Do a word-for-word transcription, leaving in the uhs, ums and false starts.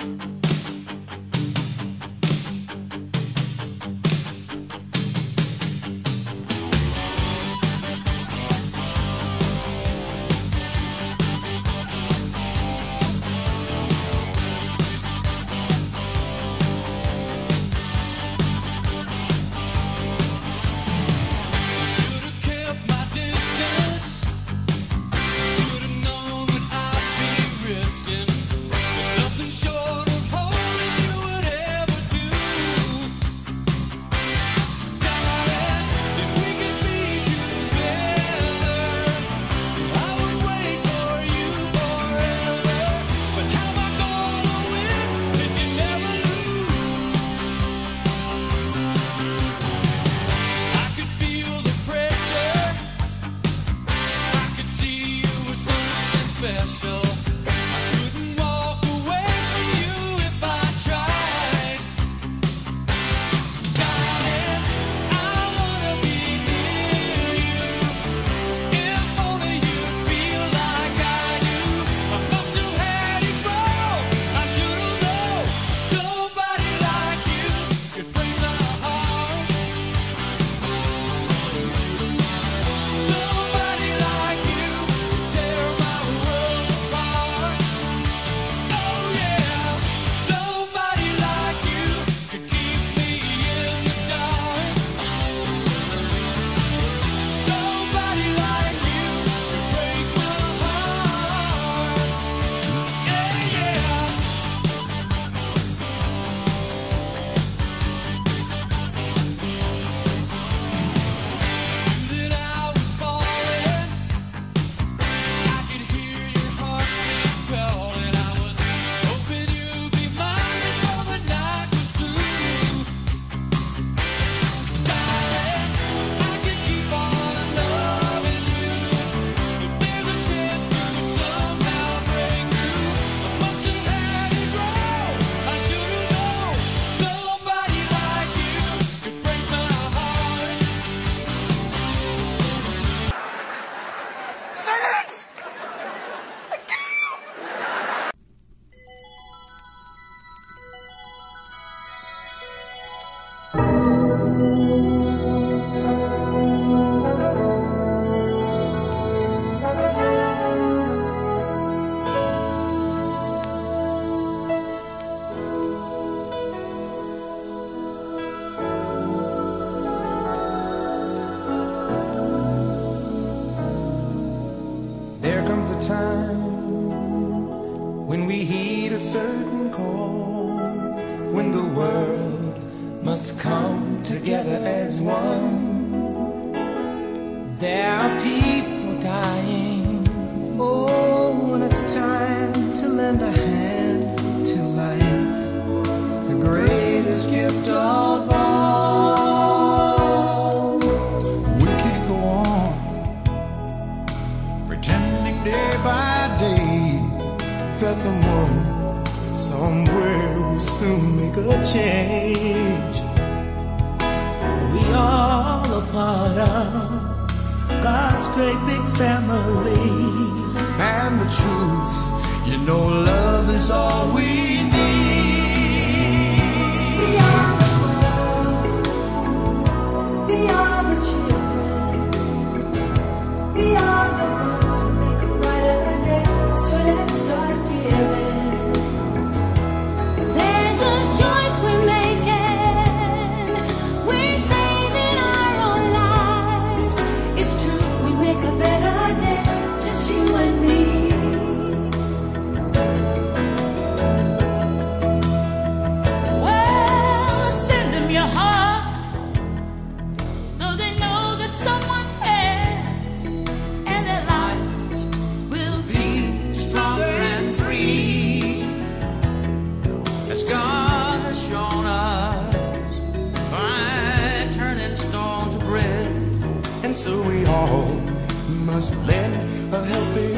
certain call when the world must come together as one. There are people dying. Oh, when it's time to lend a hand to life, the greatest gift of all. We can't go on pretending day by day that someone somewhere will soon make a change. We all a part of God's great big family. And the truth, you know, love is all we need. We are the world, we are the children, we are the ones who make a brighter day. So let's start giving. So we all must lend a helping